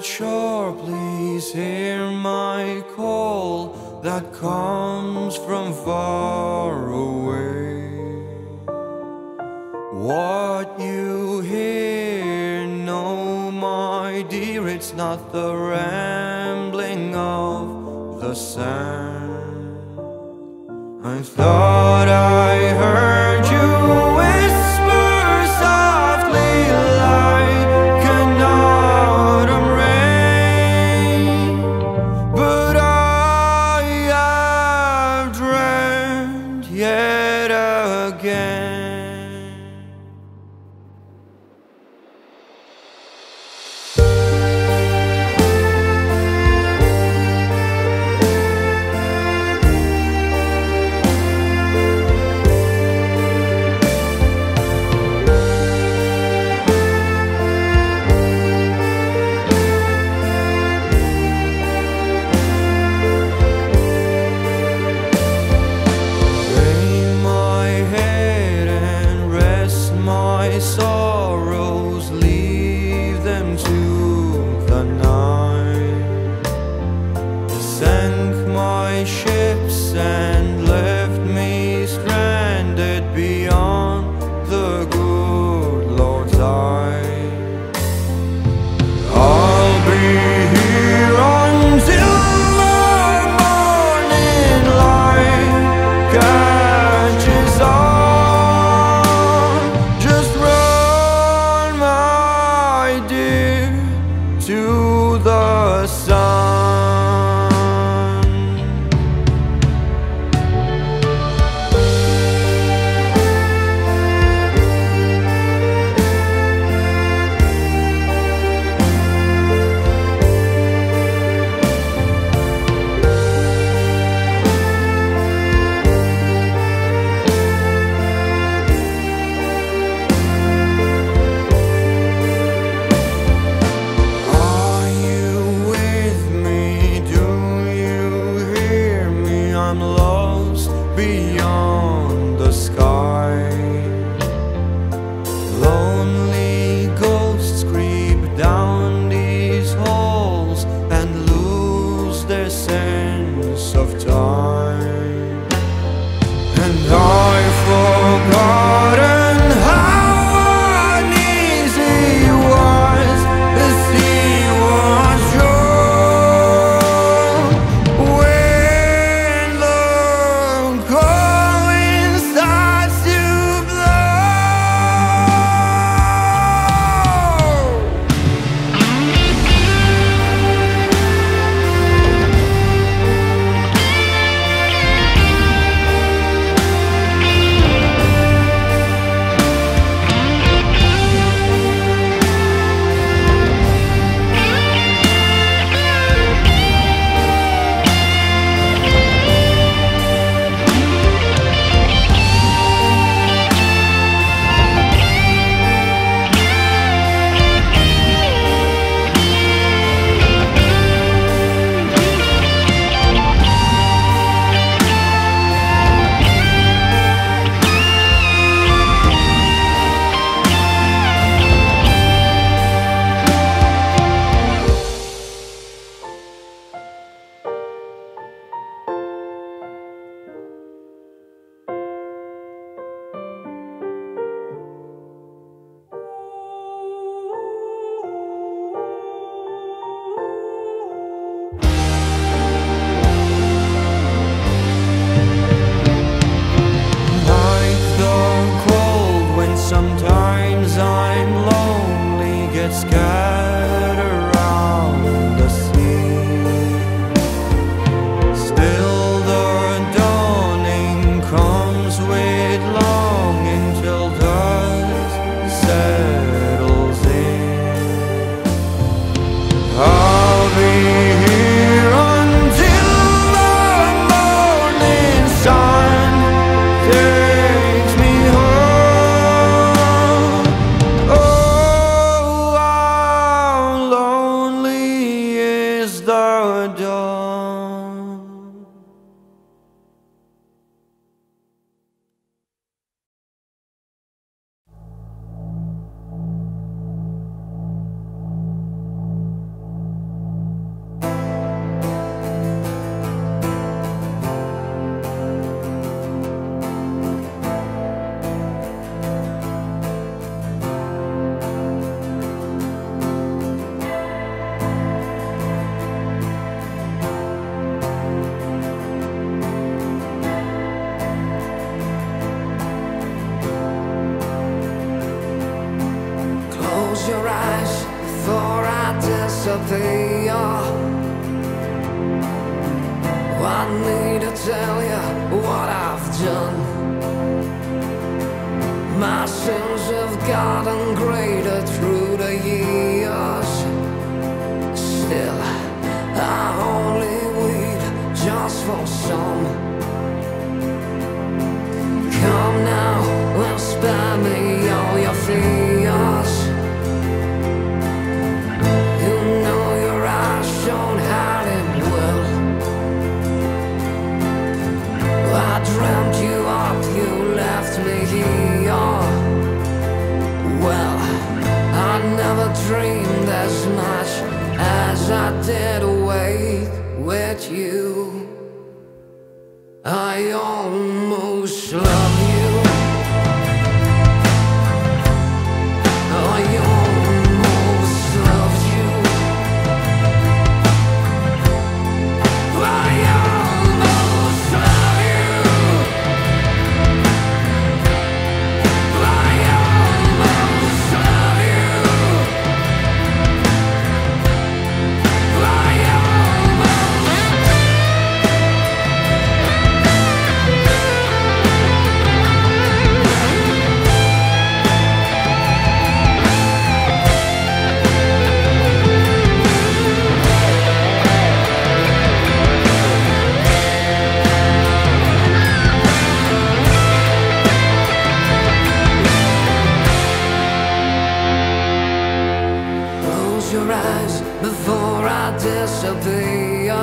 shore, please hear my call that comes from far away. What you hear, no, my dear, it's not the rambling of the sand. I thought I heard you whisper softly like an autumn rain, but I have dreamt yet again. My sorrows, leave them to the night. Sank my ships and left me stranded beyond the good Lord's eye. I'll be here until the morning light catches on. To the sun. I'm lost beyond the sky. Lonely ghosts creep down these halls and lose their sense of time. And I've forgotten how uneasy it was. The sea was sometimes I'm lonely, get scattered around the sea. Still the dawning comes with longing till dusk settles in. I'll be here until the morning sun takes me home. Oh, how lonely is the dawn. disappear. I need to tell you what I've done. My sins have gotten greater through the years. Still, I only weep just for some. Come now and spare me all your fears. You know your eyes don't hide him well. I dreamt you up, you left me here. Well, I never dreamed as much as I did awake with you. I almost love you. I almost love you. I almost love you. I almost love you. I close your eyes before I disappear.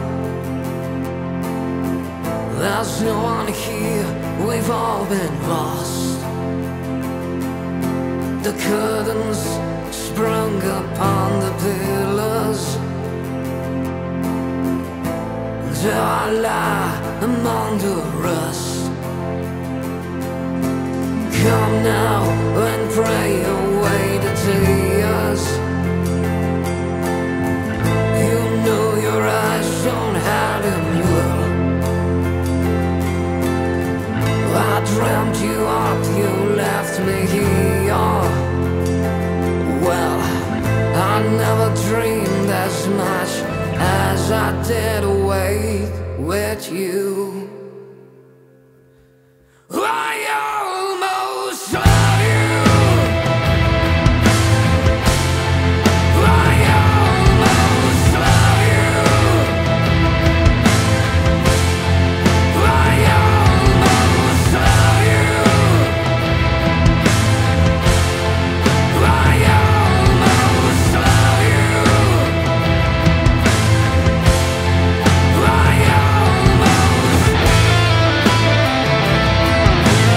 There's no one here, we've all been lost. The curtains sprung upon the pillars. There I lie among the rust. Come now and pray away the tears. You know your eyes don't hide him well. I dreamt you up, you left me here. Well, I never dreamed as much as I did awake with you. I almost love you. I almost love you. I almost love you. I almost love you. I almost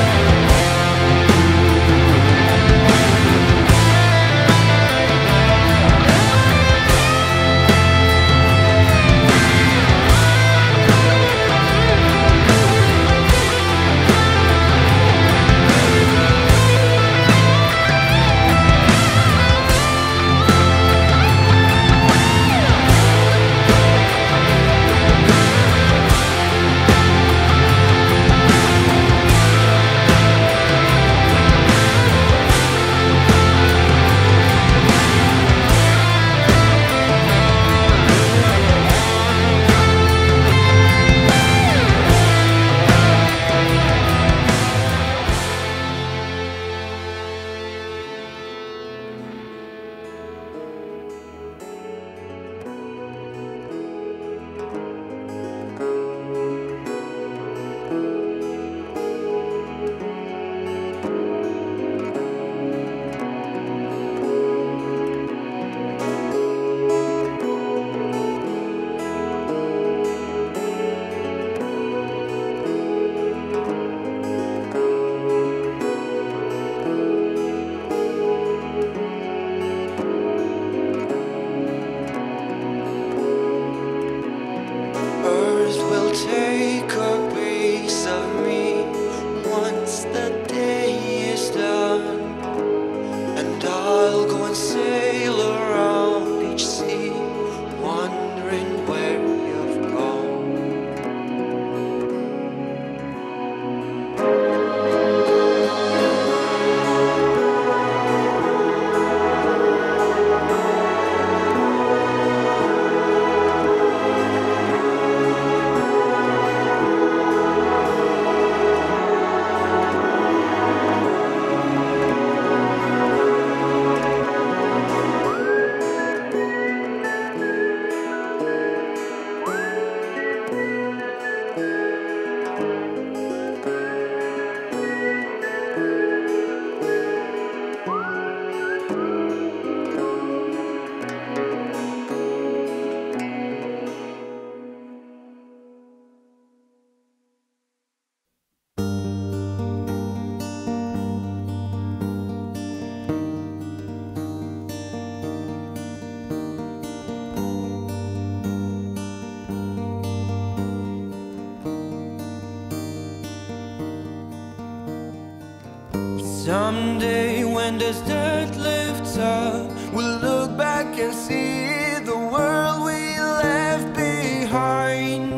Someday when this dirt lifts up, we'll look back and see the world we left behind.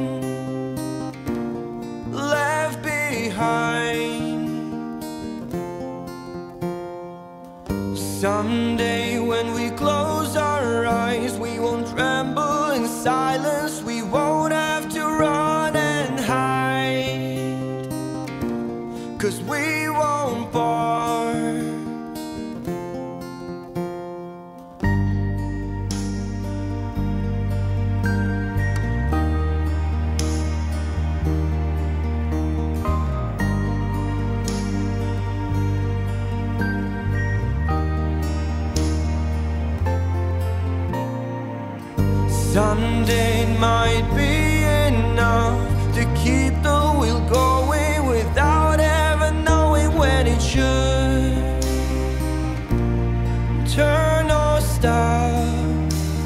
Left behind. Someday when we close our eyes, we won't tremble in silence. We won't have to run and hide, 'cause we won't part. Someday it might be enough to keep the wheel going without ever knowing when it should turn or stop.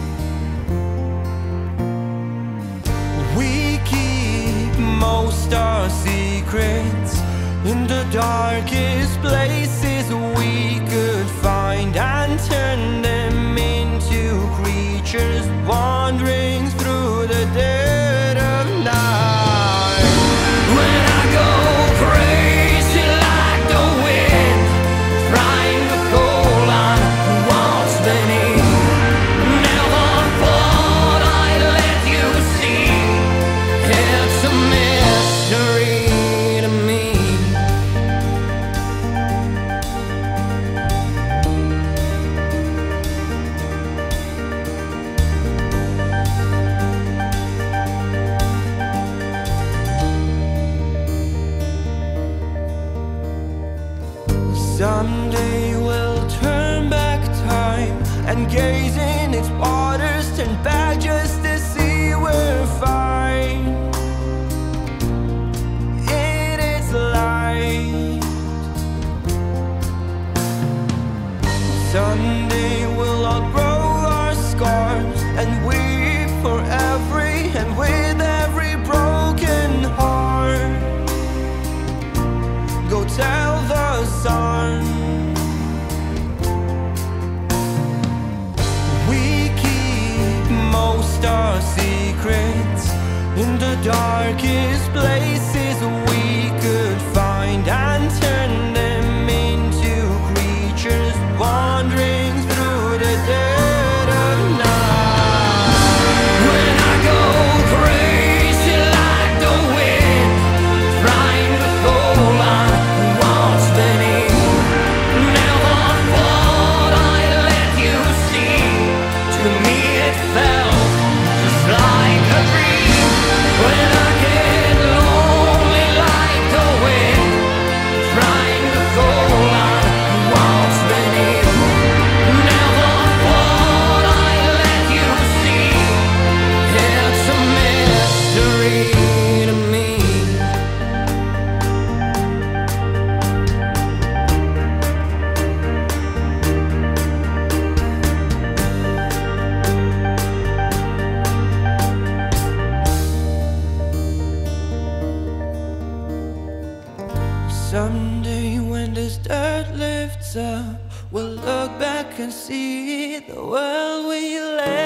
We keep most our secrets in the darkest places we could find, and turn them into creatures wandering through the dead of night. When I go crazy like the wind, trying to call on what's beneath, never thought I'd let you see. It's a mystery to me. Someday we'll turn back time and gaze in its waters, turn back just to see we're fine in its light. Someday we'll outgrow our scars and weep for every and with every broken heart. Go tell the sun. We keep most our secrets in the darkest places we could find, and turn them into creatures wandering through the dead of night. When I go crazy like the wind, trying to hold on what's beneath, never thought I'd let you see. To me it felt just like a dream. When I get lonely like the wind, trying to hold on what's beneath, never thought I'd let you see. It's a mystery to me. Someday when this dirt lifts up, we'll look back and see the world we left